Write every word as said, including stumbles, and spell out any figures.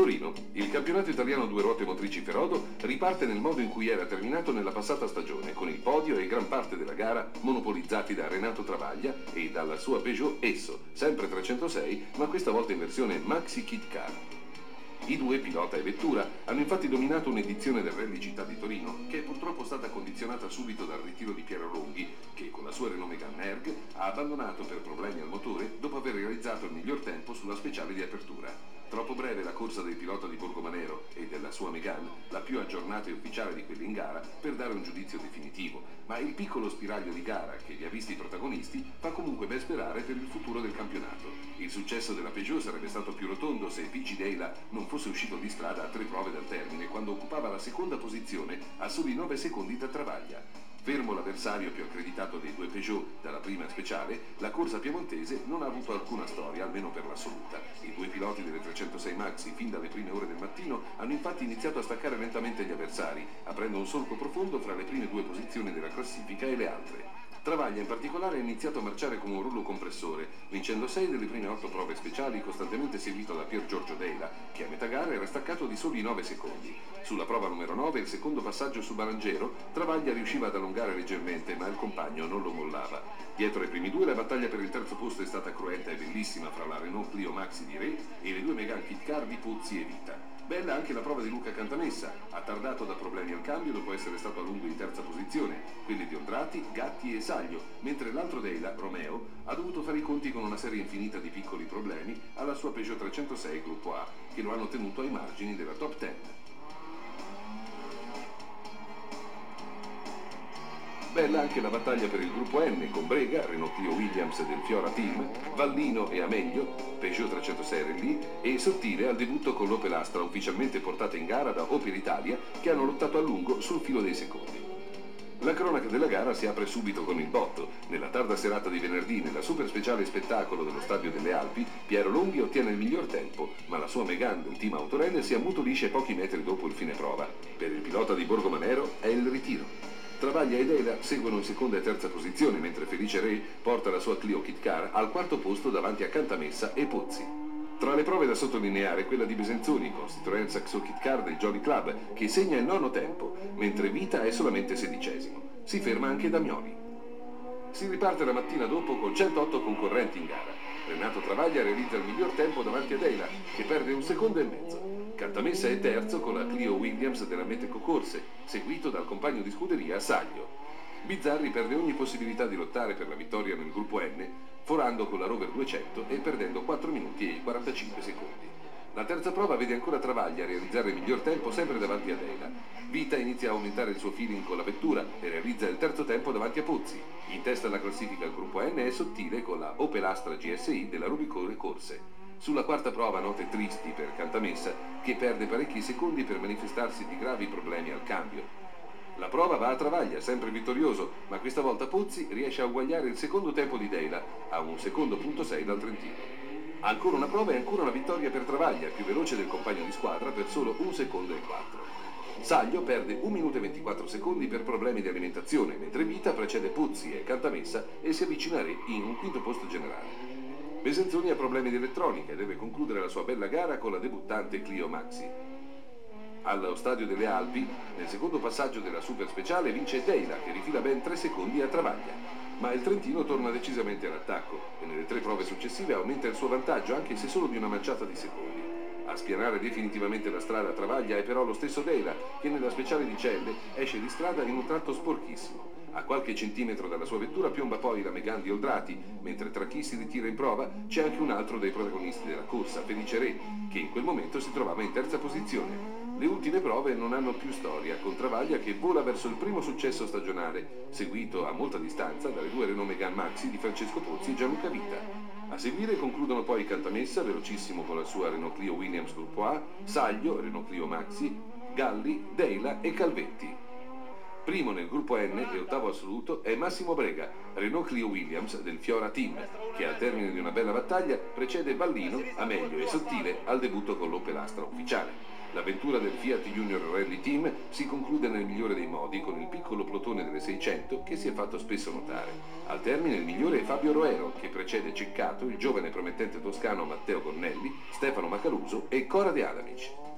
Torino. Il campionato italiano due ruote motrici Ferodo riparte nel modo in cui era terminato nella passata stagione, con il podio e gran parte della gara monopolizzati da Renato Travaglia e dalla sua Peugeot Esso, sempre trecentosei, ma questa volta in versione Maxi Kit Car. I due, pilota e vettura, hanno infatti dominato un'edizione del Rally Città di Torino, che è purtroppo stata condizionata subito dal ritiro di Piero Longhi, che con la sua Renault Megane Erg ha abbandonato per problemi al motore dopo aver realizzato il miglior tempo sulla speciale di apertura. Troppo breve la corsa del pilota di Borgomanero e della sua Megane, la più aggiornata e ufficiale di quelle in gara, per dare un giudizio definitivo, ma il piccolo spiraglio di gara che li ha visti protagonisti fa comunque ben sperare per il futuro del campionato. Il successo della Peugeot sarebbe stato più rotondo se Pici Deila non fosse uscito di strada a tre prove dal termine, quando occupava la seconda posizione a soli nove secondi da Travaglia. Fermo l'avversario più accreditato dei due Peugeot dalla prima speciale, la corsa piemontese non ha avuto alcuna storia, almeno per l'assoluta. I due piloti delle trecentosei Maxi, fin dalle prime ore del mattino, hanno infatti iniziato a staccare lentamente gli avversari, aprendo un solco profondo fra le prime due posizioni della classifica e le altre. Travaglia in particolare ha iniziato a marciare come un rullo compressore, vincendo sei delle prime otto prove speciali, costantemente seguito da Pier Giorgio Deila, che a metà gara era staccato di soli nove secondi. Sulla prova numero nove, il secondo passaggio su Barangero, Travaglia riusciva ad allungare leggermente, ma il compagno non lo mollava. Dietro ai primi due la battaglia per il terzo posto è stata cruenta e bellissima fra la Renault Clio Maxi di Re e le due Megane Kit Car di Pozzi e Vita. Bella anche la prova di Luca Cantamessa, attardato da problemi al cambio dopo essere stato a lungo in terza posizione, quelli di Ondrati, Gatti e Saglio, mentre l'altro Deila, Romeo, ha dovuto fare i conti con una serie infinita di piccoli problemi alla sua Peugeot trecentosei Gruppo A, che lo hanno tenuto ai margini della top dieci. Bella anche la battaglia per il gruppo N con Brega, Renault Clio Williams del Fiora Team, Vallino e Ameglio, Peugeot trecentosei Rally e Sottile al debutto con l'Opel Astra ufficialmente portata in gara da Opel Italia, che hanno lottato a lungo sul filo dei secondi. La cronaca della gara si apre subito con il botto. Nella tarda serata di venerdì, nella super speciale spettacolo dello Stadio delle Alpi, Piero Longhi ottiene il miglior tempo, ma la sua Megane del team Autorenne si ammutolisce pochi metri dopo il fine prova. Per il pilota di Borgomanero è il ritiro. Travaglia e Deila seguono in seconda e terza posizione, mentre Felice Re porta la sua Clio Kit Car al quarto posto davanti a Cantamessa e Pozzi. Tra le prove da sottolineare quella di Besenzoni con Citroën Saxo Kit Car del Jolly Club, che segna il nono tempo, mentre Vita è solamente sedicesimo. Si ferma anche Damioli. Si riparte la mattina dopo con centootto concorrenti in gara. Renato Travaglia realizza il miglior tempo davanti a Deila, che perde un secondo e mezzo. Cantamessa è terzo con la Clio Williams della Meteco Corse, seguito dal compagno di scuderia Saglio. Bizzarri perde ogni possibilità di lottare per la vittoria nel gruppo N, forando con la Rover duecento e perdendo quattro minuti e quarantacinque secondi. La terza prova vede ancora Travaglia realizzare il miglior tempo sempre davanti a Deila. Vita inizia a aumentare il suo feeling con la vettura e realizza il terzo tempo davanti a Pozzi. In testa alla classifica al gruppo N è Sottile con la Opel Astra G S I della Rubicone Corse. Sulla quarta prova note tristi per Cantamessa, che perde parecchi secondi per manifestarsi di gravi problemi al cambio. La prova va a Travaglia, sempre vittorioso, ma questa volta Pozzi riesce a uguagliare il secondo tempo di Deila, a un secondo punto sei dal Trentino. Ancora una prova e ancora una vittoria per Travaglia, più veloce del compagno di squadra per solo un secondo e quattro. Saglio perde un minuto e ventiquattro secondi per problemi di alimentazione, mentre Vita precede Pozzi e Cantamessa e si avvicina a Re in un quinto posto generale. Besenzoni ha problemi di elettronica e deve concludere la sua bella gara con la debuttante Clio Maxi. Allo Stadio delle Alpi, nel secondo passaggio della super speciale, vince Deila, che rifila ben tre secondi a Travaglia. Ma il Trentino torna decisamente all'attacco e nelle tre prove successive aumenta il suo vantaggio, anche se solo di una manciata di secondi. A spianare definitivamente la strada a Travaglia è però lo stesso Deila, che nella speciale di Celle esce di strada in un tratto sporchissimo. A qualche centimetro dalla sua vettura piomba poi la Megane di Oldrati, mentre tra chi si ritira in prova c'è anche un altro dei protagonisti della corsa, Felice Re, che in quel momento si trovava in terza posizione. Le ultime prove non hanno più storia, con Travaglia che vola verso il primo successo stagionale, seguito a molta distanza dalle due Renault Megane Maxi di Francesco Pozzi e Gianluca Vita. A seguire concludono poi Cantamessa, velocissimo con la sua Renault Clio Williams Gruppo A, Saglio, Renault Clio Maxi, Galli, Deila e Calvetti. Primo nel gruppo N e ottavo assoluto è Massimo Brega, Renault Clio Williams del Fiora Team, che al termine di una bella battaglia precede Vallino, Ameglio e Sottile al debutto con l'Opel Astra ufficiale. L'avventura del Fiat Junior Rally Team si conclude nel migliore dei modi con il piccolo plotone delle seicento che si è fatto spesso notare. Al termine il migliore è Fabio Roero, che precede Ceccato, il giovane promettente toscano Matteo Gonnelli, Stefano Macaluso e Cora De Adamic.